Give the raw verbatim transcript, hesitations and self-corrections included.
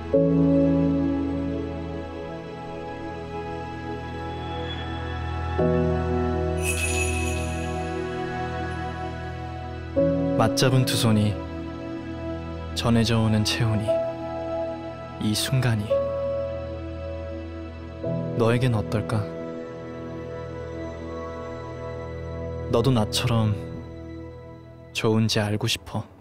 맞잡은 두 손이 전해져 오는 체온이, 이 순간이 너에겐 어떨까? 너도 나처럼 좋은지 알고 싶어.